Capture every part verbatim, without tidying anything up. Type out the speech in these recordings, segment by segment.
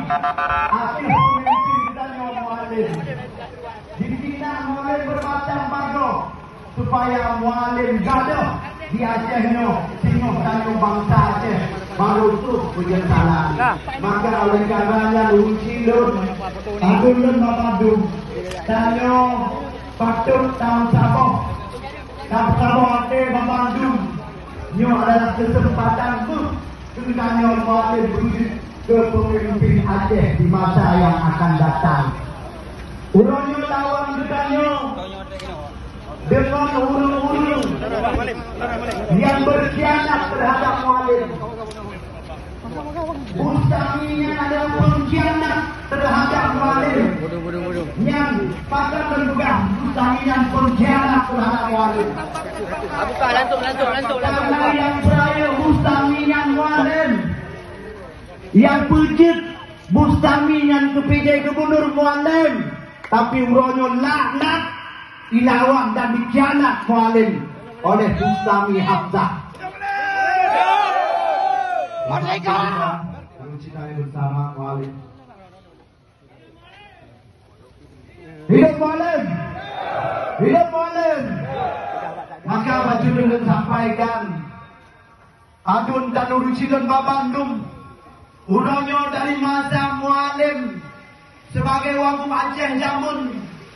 Akhir pemimpin kita Mualim. Jadi kita Mualim bermacam bago supaya Mualim gaduh di Aceh no, singgung tanyo bangsa Aceh baru terus berjalan. Maka oleh karenanya Luhut Silun, Tadulun Mamadum, tanyo patut tahun sabong, tahun sabong ate Mamandum. Nyo adalah kesempatan tu kita nyo Mualim berwujud ke pemimpin Aceh di masa yang akan datang. Uronyo lawan kita nyo dengan urung-urung yang berkhianat terhadap Mualim. Bustaminya adalah pengkhianat terhadap Mualim. Yang pakar terduga Bustaminya pengkhianat terhadap Mualim. Buka lantuk lantuk lantuk lantuk. Karena yang beraya Bustaminya Mualim, yang pejit Bustaminya ke P J Gubernur Mualim, tapi uronyo laknat dilawan dan dikhianat Mualim oleh Bustami Hamzah. Merdeka! Kami cintai bersama Mualim. Hidup Mualim! Hidup Mualim! Maka baju dengan sampaikan Adun dan Urusilun Babandung uronyo dari masa Mualim sebagai Wagub Aceh Jamun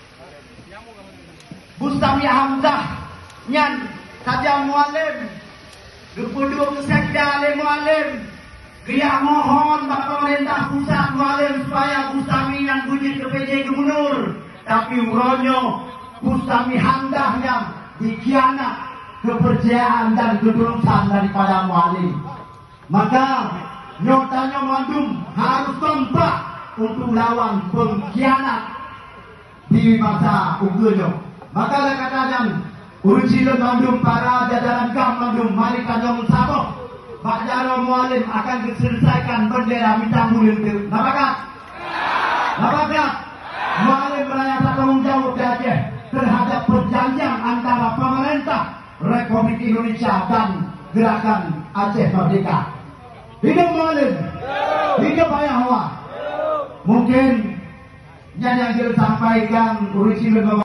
Bustami Hamzah nyan saja Mualim Kepudu kesekda oleh Mualim Kriak mohon bagi pemerintah pusat Mualim supaya Bustami yang bunyi ke P J Gubernur, tapi uronyo Bustami Hamzah yang dikhianat kepercayaan dan ketulusan daripada Mualim. Maka nyotanya Mandum harus kompak untuk lawan pengkhianat di masa unggulnya. Maka katanya Urusilun Mandum para jajaran Kam Mandum mari kanyong sabok Pak Jaro Mualim akan diselesaikan bendera bintang mulia itu. Nampakat? Nampakat? Mualim merasa tanggung jawab di Aceh terhadap perjanjian antara pemerintah Republik Indonesia dan Gerakan Aceh Merdeka. Hidup Mualim! Hidup Ayah Hawa! Mungkin yang yang disampaikan Urusilun